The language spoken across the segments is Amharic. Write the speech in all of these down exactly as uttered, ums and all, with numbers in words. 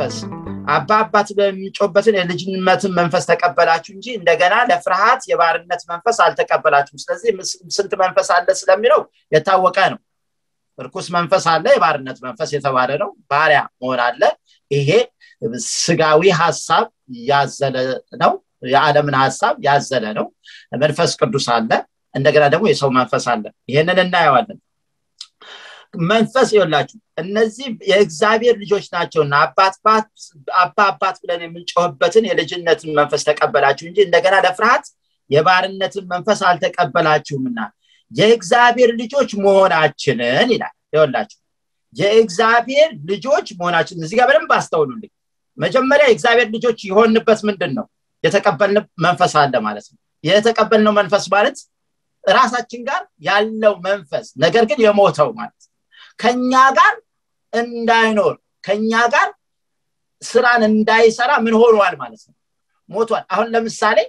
መንፈስ አባ አባት በሚጮበትን የልጅነትን መንፈስ ተቀበላችሁ እንጂ እንደገና ለፍርሃት የባርነት መንፈስ አልተቀበላችሁም ስለዚህ ስንት መንፈስ አለ ስለሚለው የታወቀ ነው ርኩስ መንፈስ አለ የባርነት መንፈስ የተባለ ነው ባሪያ መሆን አለ ይሄ ስጋዊ ሐሳብ ያዘለ ነው የዓለምን ሐሳብ ያዘለ ነው መንፈስ ቅዱስ አለ እንደገና ደግሞ የሰው መንፈስ አለ ይሄንን እናያለን መንፈስ ይወላችሁ እነዚህ የእግዚአብሔር ልጆች ናቸውና አባት አባት አባ አባት ብለን የምንጮህበትን የልጅነትን መንፈስ ተቀበላችሁ እንጂ እንደገና ለፍርሃት የባርነትን መንፈስ አልተቀበላችሁምና የእግዚአብሔር ልጆች መሆናችንን ይላል ይወላችሁ የእግዚአብሔር ልጆች መሆናችንን እዚህ ጋር በደንብ አስተውሉልኝ መጀመሪያ የእግዚአብሔር ልጆች ይሆንበት ምንድነው የተቀበልነው መንፈስ አለ ማለት ነው የተቀበልነው መንፈስ ማለት ራሳችን ጋር ያለው መንፈስ ነገር ግን የሞተው ማለት ከኛ ጋር እንዳይኖር ከኛ ጋር ስራን እንዳይሰራ ምን ሆኗል ማለት ነው ሞቷል አሁን ለምሳሌ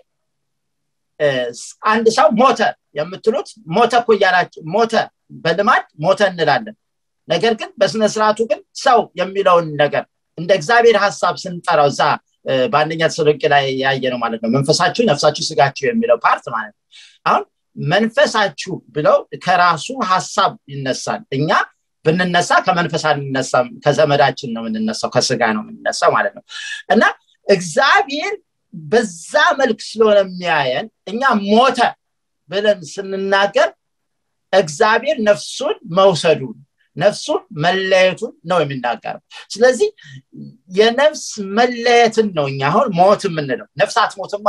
አንድ ሰው ሞተ የምትሉት ሞተ እኮ ያላችሁ ሞተ በልማድ ሞተ እንላለን ነገር ግን በስነ ስርዓቱ ግን ሰው የሚለውን ነገር እንደ እግዚአብሔር ሐሳብ ስንጠራው ዛ በአንደኛ ተሰሎንቄ ላይ ያየነው ማለት ነው መንፈሳችሁ ነፍሳችሁ ስጋችሁ የሚለው ፓርት ማለት ነው አሁን መንፈሳችሁ ብለው ከራሱ ሐሳብ ይነሳል እኛ ብንነሳ ከመንፈስ አንነሳም ከዘመዳችን ነው የምንነሳው ከስጋ ነው የምንነሳው ማለት ነው እና እግዚአብሔር በዛ መልክ ስለሆነ የሚያየን እኛ ሞተ ብለን ስንናገር እግዚአብሔር ነፍሱን መውሰዱን ነፍሱን መለየቱን ነው የሚናገረው ስለዚህ የነፍስ መለየትን ነው እኛ አሁን ሞት የምንለው ነፍስ አትሞትማ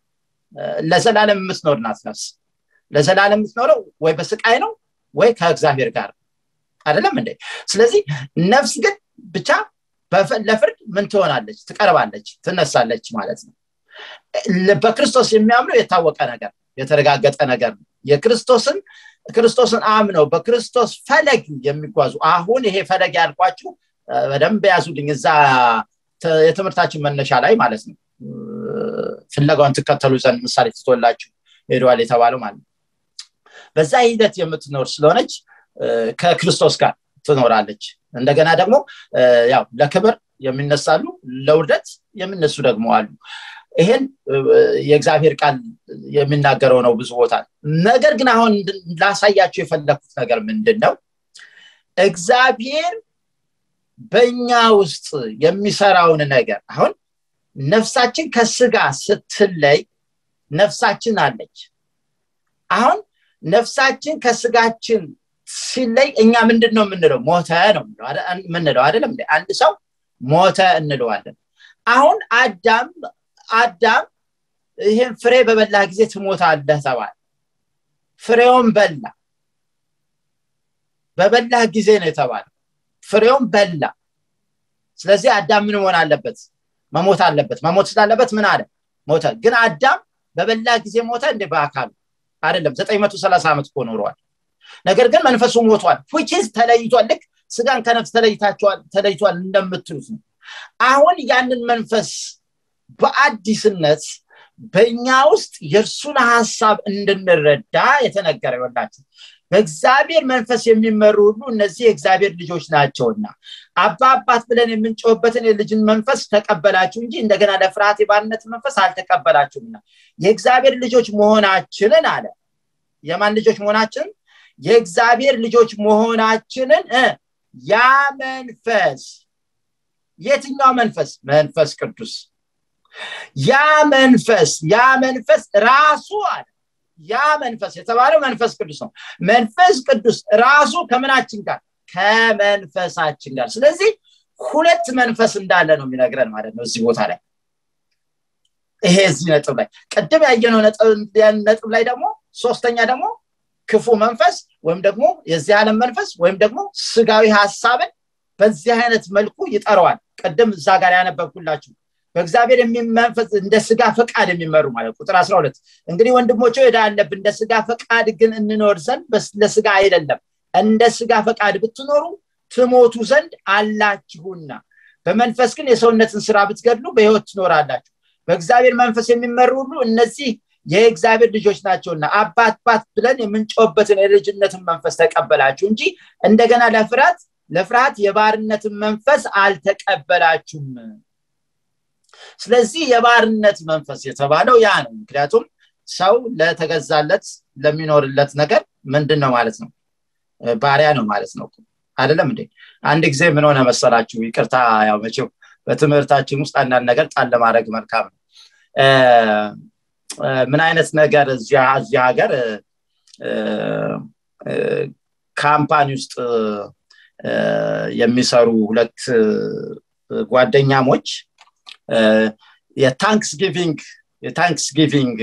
ለዘላለም የምትኖር ናት ነፍስ ለዘላለም የምትኖረው ወይ በስቃይ ነው ወይ ከእግዚአብሔር ጋር አይደለም እንዴ ስለዚህ ነፍስ ግን ብቻ ለፍርድ ምን ትሆናለች ትቀርባለች ትነሳለች ማለት ነው በክርስቶስ የሚያምኑ የታወቀ ነገር የተረጋገጠ ነገር የክርስቶስን ክርስቶስን አምነው በክርስቶስ ፈለግ የሚጓዙ አሁን ይሄ ፈለግ ያልኳችሁ በደንብ ያዙልኝ እዛ የትምርታችን መነሻ ላይ ማለት ነው ፍለጋውን ተከተሉ ዘንድ ምሳሌ ተተወላችሁ ሄዷል የተባለው ማለት በዛ ሂደት የምትኖር ስለሆነች ከክርስቶስ ጋር ትኖራለች እንደገና ደግሞ ያው ለክብር የሚነሳሉ ለውርደት የሚነሱ ደግሞ አሉ ይሄን የእግዚአብሔር ቃል የሚናገረው ነው ብዙ ቦታ ነገር ግን አሁን ላሳያችሁ የፈለኩት ነገር ምንድነው እግዚአብሔር በእኛ ውስጥ የሚሰራውን ነገር አሁን ነፍሳችን ከስጋ ስትለይ ነፍሳችን አለች አሁን ነፍሳችን ከስጋችን ሲለይ እኛ ምንድነው የምንለው ሞተ ነው ምንለው አይደለም እንዴ አንድ ሰው ሞተ እንለዋለን አሁን አዳም አዳም ይሄን ፍሬ በበላ ጊዜ ትሞታለህ ተባለ ፍሬውን በላ በበላ ጊዜ ነው የተባለው ፍሬውን በላ ስለዚህ አዳም ምን መሆን አለበት መሞት አለበት መሞት ስላለበት ምን አለ ሞተ ግን አዳም በበላ ጊዜ ሞተ እንደ በአካል አይደለም ዘጠኝ መቶ ሰላሳ አመት እኮ ኖሯል ነገር ግን መንፈሱ ሞቷል which is ተለይቷል ልክ ስጋን ከነፍስ ተለይታቸዋል ተለይቷል እንደምትሉት ነው አሁን ያንን መንፈስ በአዲስነት በእኛ ውስጥ የርሱን ሐሳብ እንድንረዳ የተነገረ ይወላችሁ በእግዚአብሔር መንፈስ የሚመሩ ሁሉ እነዚህ የእግዚአብሔር ልጆች ናቸውና አባ አባት ብለን የምንጮህበትን የልጅን መንፈስ ተቀበላችሁ እንጂ እንደገና ለፍርሃት የባርነት መንፈስ አልተቀበላችሁምና የእግዚአብሔር ልጆች መሆናችንን አለ የማን ልጆች መሆናችንን የእግዚአብሔር ልጆች መሆናችንን ያ መንፈስ የትኛው መንፈስ መንፈስ ቅዱስ ያ መንፈስ ያ መንፈስ ራሱ አለ ያ መንፈስ የተባለው መንፈስ ቅዱስ ነው መንፈስ ቅዱስ ራሱ ከመናችን ጋር ከመንፈሳችን ጋር ስለዚህ ሁለት መንፈስ እንዳለ ነው የሚነግረን ማለት ነው እዚህ ቦታ ላይ ይሄ እዚህ ነጥብ ላይ ቀደም ያየነው ነጥብ ላይ ደግሞ ሶስተኛ ደግሞ ክፉ መንፈስ ወይም ደግሞ የዚህ ዓለም መንፈስ ወይም ደግሞ ስጋዊ ሐሳብን በዚህ አይነት መልኩ ይጠራዋል ቀደም እዛ ጋር ያነበብኩላችሁ በእግዚአብሔር የሚመንፈስ እንደ ስጋ ፈቃድ የሚመሩ ማለት ቁጥር አስራ ሁለት እንግዲህ ወንድሞቼ ወደ አለብ እንደ ስጋ ፈቃድ ግን እንኖር ዘንድ ለስጋ አይደለም እንደ ስጋ ፈቃድ ብትኖሩ ትሞቱ ዘንድ አላችሁና በመንፈስ ግን የሰውነትን ስራ ብትገድሉ በሕይወት ትኖራላችሁ በእግዚአብሔር መንፈስ የሚመሩ ሁሉ እነዚህ የእግዚአብሔር ልጆች ናቸውና አባት አባት ብለን የምንጮህበትን የልጅነትን መንፈስ ተቀበላችሁ እንጂ እንደገና ለፍርሃት ለፍርሃት የባርነትን መንፈስ አልተቀበላችሁም ስለዚህ የባርነት መንፈስ የተባለው ያ ነው ምክንያቱም ሰው ለተገዛለት ለሚኖርለት ነገር ምንድነው ማለት ነው ባሪያ ነው ማለት ነው አይደለም እንዴ አንድ ጊዜ ምን ሆነ መሰላችሁ ይቅርታ ያው መቼው በትምህርታችን ውስጥ አንዳንድ ነገር ጣል ለማድረግ መልካም ነው ምን አይነት ነገር እዚያ እዚያ ሀገር ካምፓኒ ውስጥ የሚሰሩ ሁለት ጓደኛሞች የታንክስ ጊቪንግ የታንክስ ጊቪንግ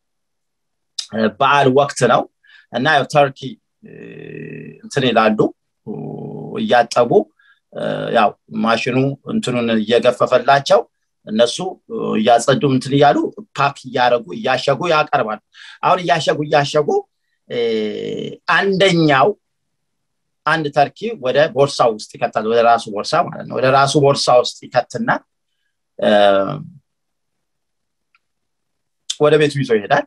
በዓል ወቅት ነው እና ተርኪ እንትን ይላሉ ያጣቡ ያው ማሽኑ እንትኑን እየገፈፈላቸው እነሱ ያጸዱ እንትን ይያሉ ፓክ ያረጉ ያሸጉ ያቀርባሉ አሁን ያሸጉ ያሸጉ አንደኛው አንድ ተርኪ ወደ ቦርሳው ውስጥ ይከታል ወደ ራሱ ቦርሳ ማለት ነው ወደ ራሱ ቦርሳ ውስጥ ይከትና ወደ ቤቱ ይዞ ይሄዳል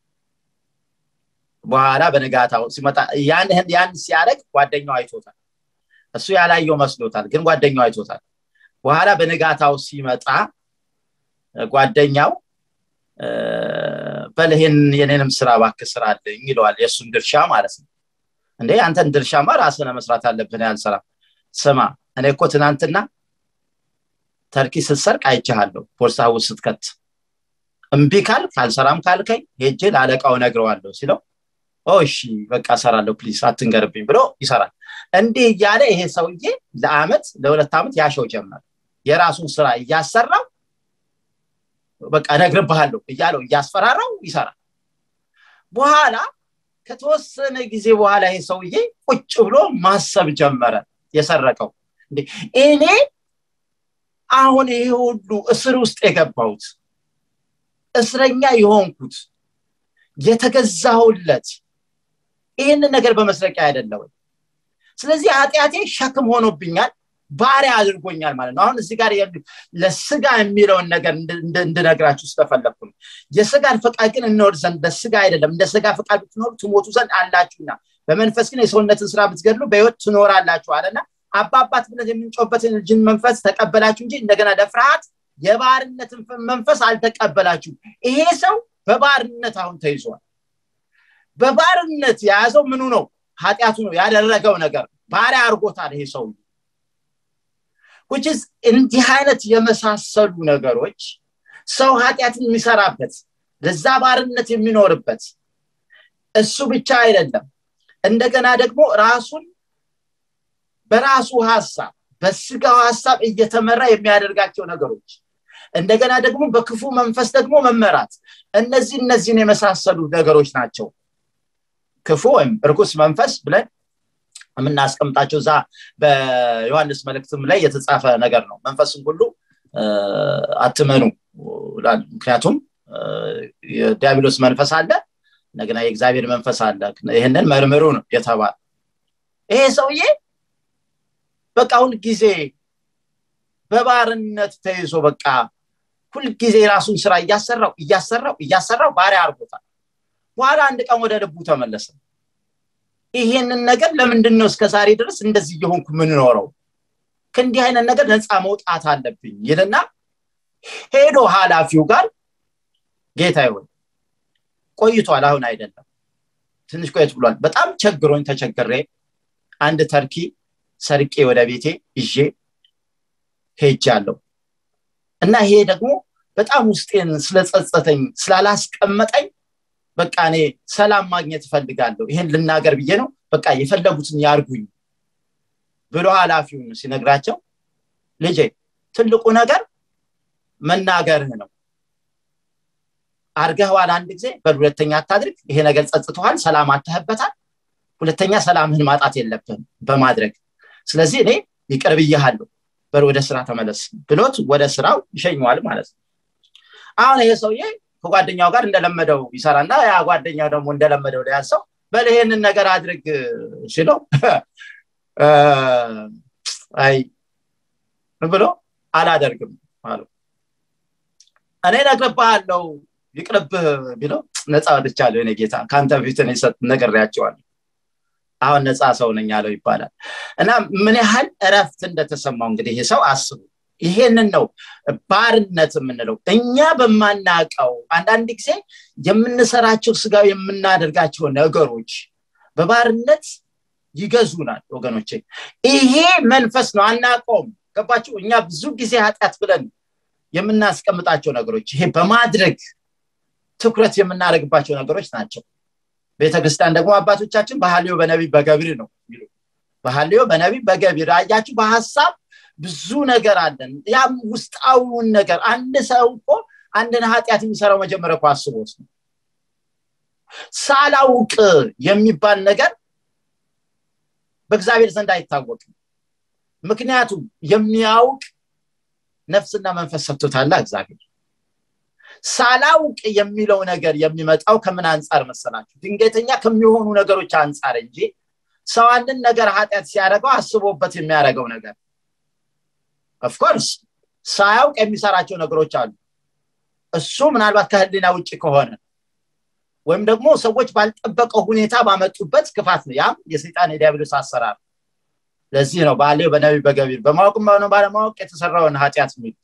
በኋላ በነጋታው ሲመጣ ያን ያን ሲያረግ ጓደኛው አይቶታል እሱ ያላየው መስሎታል ግን ጓደኛው አይቶታል በኋላ በነጋታው ሲመጣ ጓደኛው በለህን የኔንም ስራ ባክ ስራ አለኝ ይለዋል የሱን ድርሻ ማለት ነው እንዴ አንተን ድርሻማ ራስህ መስራት አለብህ ያልሰራ ስማ እኔ እኮ ትናንትና ተርኪ ስትሰርቅ አይቻለሁ ቦርሳው ውስጥ ስትከት እምቢ ካል ካልሰራም ካልከኝ ሄጄ ላለቃው ነግረዋለሁ ሲለው ኦሺ በቃ ሰራለሁ ፕሊስ አትንገርብኝ ብሎ ይሰራል እንዴ ያለ ይሄ ሰውዬ ለአመት ለሁለት አመት ያሸው ጀመረ የራሱን ስራ ያሰራው በቃ ነግርብሃለሁ እያለው ያስፈራራው ይሰራል በኋላ ከተወሰነ ጊዜ በኋላ ይሄ ሰውዬ ቁጭ ብሎ ማሰብ ጀመረ የሰረቀው እንዴ እኔ አሁን ይሄ ሁሉ እስር ውስጥ የገባሁት እስረኛ የሆንኩት የተገዛሁለት ይሄን ነገር በመስረቂያ አይደለም ስለዚህ ኃጢያቴ ሸክም ሆኖብኛል ባሪያ አድርጎኛል ማለት ነው አሁን እዚህ ጋር ለስጋ የሚለው ነገር እንድነግራችሁ ስለፈለኩ የስጋን ፈቃድ ግን እንወር ዘንድ በስጋ አይደለም እንደ ስጋ ፈቃድ ብትኖሩ ትሞቱ ዘንድ አላችሁና በመንፈስ ግን የሰውነትን ስራ ብትገድሉ በህይወት ትኖራላችሁ አለና አባባት ብለን የምንጮህበትን ልጅን መንፈስ ተቀበላችሁ እንጂ እንደገና ለፍርሃት የባርነትን መንፈስ አልተቀበላችሁ ይሄ ሰው በባርነት አሁን ተይዟል በባርነት ያዘው ምኑ ነው ኃጢያቱ ነው ያደረገው ነገር ባሪያ አርጎታል ይሄ ሰው which is እንዲህ አይነት የመሳሰሉ ነገሮች ሰው ኃጢያትን የሚሰራበት ለዛ ባርነት የሚኖርበት እሱ ብቻ አይደለም እንደገና ደግሞ ራሱን በራሱ ሐሳብ በስጋው ሐሳብ እየተመራ የሚያደርጋቸው ነገሮች እንደገና ደግሞ በክፉ መንፈስ ደግሞ መመራት እነዚህ እነዚህን የመሳሰሉ ነገሮች ናቸው ክፉ ወይም ርኩስ መንፈስ ብለን ምናስቀምጣቸው ዛ በዮሐንስ መልእክትም ላይ የተጻፈ ነገር ነው መንፈስን ሁሉ አትመኑ ምክንያቱም የዲያብሎስ መንፈስ አለ ነገና የእግዚአብሔር መንፈስ አለ ይሄንን መርምሩ ነው የተባለ ይሄ ሰውዬ በቃ ሁሉ ጊዜ በባርነት ተይዞ በቃ ሁሉ ጊዜ ራሱን ስራ ያሰራው ያሰራው ያሰራው ባሪያ አርጎታል በኋላ አንድ ቀን ወደ ልቡ ተመለሰ ይሄንን ነገር ለምንድነው እስከዛሬ ድረስ እንደዚህ የሆንኩ ምን ኖረው ከእንዲህ አይነት ነገር ነፃ መውጣት አለብኝ ይልና ሄዶ ሐላፊው ጋር ጌታ ይሁን ቆይቷል አሁን አይደለም ትንሽ ቆይት ብሏል በጣም ቸግሮኝ ተቸግሬ አንድ ተርኪ ሰርቄ ወደ ቤቴ ይዤ ሄጃለሁ እና ይሄ ደግሞ በጣም ውስጤን ስለጸጸተኝ ስላላስቀመጠኝ በቃ እኔ ሰላም ማግኘት ፈልጋለሁ ይሄን ልናገር ብዬ ነው በቃ የፈለጉትን ያርጉኝ ብሎ ሐላፊውን ሲነግራቸው ልጄ ትልቁ ነገር መናገርህ ነው አርገህዋል አንድ ጊዜ በሁለተኛ አታድርግ ይሄ ነገር ጸጽቷል ሰላም አጣህበታል ሁለተኛ ሰላምህን ማጣት የለብህም በማድረግ ስለዚህ እኔ ይቀርብያለሁ በር ወደ ስራ ተመለስ ብሎት ወደ ስራው ይሸኛል ማለት ነው አሁን ይሄ ሰውዬ ከጓደኛው ጋር እንደለመደው ይሰራና ያ ጓደኛው ደግሞ እንደለመደው ያሰው በለሄንን ነገር አድርግ ሲለው አይ ብሎ አላደርግም አሉ እኔ ነግረባለሁ ይቅርብህ ቢለው ነፃ ወጥቻለሁ እኔ ጌታ ካንተ ፊት እኔ ሰጥ ነገርያቸዋለሁ አሁን ነፃ ሰው ነኝ ያለው ይባላል እና ምን ያህል እረፍት እንደተሰማው እንግዲህ ይሄ ሰው አስቡ ይሄንን ነው ባርነት የምንለው እኛ በማናቀው አንዳንድ ጊዜ የምንሰራቸው ስጋው የምናደርጋቸው ነገሮች በባርነት ይገዙናል ወገኖቼ ይሄ መንፈስ ነው አናቆም ገባችሁ እኛ ብዙ ጊዜ ኃጢአት ብለን የምናስቀምጣቸው ነገሮች ይሄ በማድረግ ትኩረት የምናደርግባቸው ነገሮች ናቸው ቤተክርስቲያን ደግሞ አባቶቻችን በሐልዮ በነቢይ በገብር ነው የሚሉ በሐልዮ በነቢይ በገብር አያችሁ በሐሳብ ብዙ ነገር አለን ያም ውስጣውን ነገር አንድ ሰው እኮ አንድን ኃጢአት የሚሰራው መጀመሪያ እኮ አስቦት ነው ሳላውቅ የሚባል ነገር በእግዚአብሔር ዘንድ አይታወቅም ምክንያቱም የሚያውቅ ነፍስና መንፈስ ሰጥቶታል እግዚአብሔር ሳላውቅ የሚለው ነገር የሚመጣው ከምን አንፃር መሰላችሁ ድንገተኛ ከሚሆኑ ነገሮች አንፃር እንጂ ሰው አንድን ነገር ኃጢአት ሲያደርገው አስቦበት የሚያደርገው ነገር of course ሳያውቅ የሚሰራቸው ነገሮች አሉ እሱ ምናልባት ከህሊና ውጪ ከሆነ ወይም ደግሞ ሰዎች ባልጠበቀው ሁኔታ ባመጡበት ክፋት ነው ያም የሰይጣን የዲያብሎስ አሰራር ለዚህ ነው በሐልዮ በነቢይ በገብር በማወቅም ነው ባለማወቅ የተሰራውን ኃጢአት ነው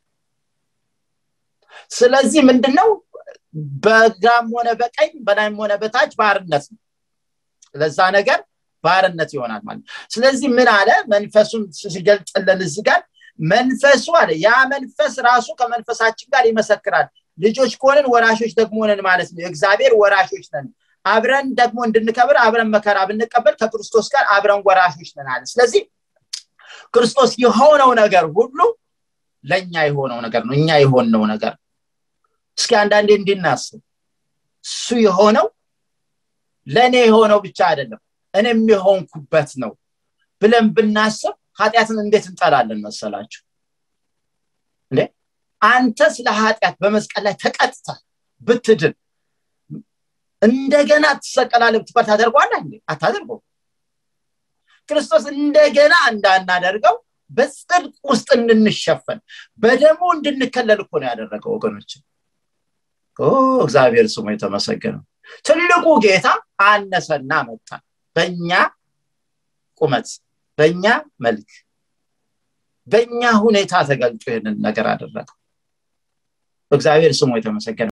ስለዚህ ምንድነው በግራም ሆነ በቀኝ በላይም ሆነ በታች ባርነት ነው ለዛ ነገር ባርነት ይሆናል ማለት ስለዚህ ምን አለ መንፈሱን ሲገልጥልን እዚህ ጋር መንፈሱ አለ ያ መንፈስ ራሱ ከመንፈሳችን ጋር ይመሰክራል ልጆች ከሆነን ወራሾች ደግሞ ነን ማለት ነው እግዚአብሔር ወራሾች ነን አብረን ደግሞ እንድንከብር አብረን መከራ ብንቀበል ከክርስቶስ ጋር አብረን ወራሾች ነን አለ ስለዚህ ክርስቶስ የሆነው ነገር ሁሉ ለኛ የሆነው ነገር ነው እኛ የሆነው ነገር እስኪ አንዳንዴ እንድናስብ እሱ የሆነው ለኔ የሆነው ብቻ አይደለም እኔም የሆንኩበት ነው ብለን ብናስብ ኃጢአትን እንዴት እንጠላለን መሰላችሁ እንዴ አንተ ስለ ኃጢአት በመስቀል ላይ ተቀጥታ ብትድን እንደገና ተሰቀላለህ ብትባል ታደርጓለህ እንዴ አታደርገው ክርስቶስ እንደገና እንዳናደርገው በጽድቅ ውስጥ እንድንሸፈን በደሙ እንድንከለል እኮ ነው ያደረገው ወገኖች ኦ እግዚአብሔር ስሙ የተመሰገነ ትልቁ ጌታ አነሰና መጣ በእኛ ቁመት በእኛ መልክ በእኛ ሁኔታ ተገልጦ ይሄንን ነገር አደረገ እግዚአብሔር ስሙ የተመሰገነ